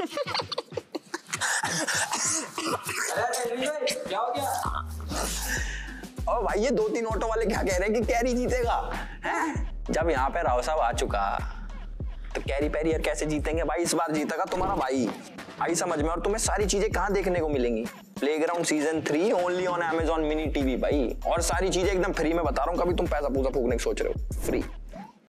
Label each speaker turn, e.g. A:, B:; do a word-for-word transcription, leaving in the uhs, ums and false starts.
A: क्या हो गया?
B: और भाई ये दो तीन ऑटो वाले क्या कह रहे हैं कि कैरी जीतेगा हैं? जब यहाँ पे राव साहब आ चुका तो कैरी पैरियर कैसे जीतेंगे भाई? इस बार जीतेगा तुम्हारा भाई, आई समझ में। और तुम्हें सारी चीजें कहाँ देखने को मिलेंगी? Playground season three only on Amazon mini TV भाई। और सारी चीजें एकदम फ्री में बता रहा हूँ, कभी तुम पैसा पूसा फूकने की सोच रहे हो, फ्री।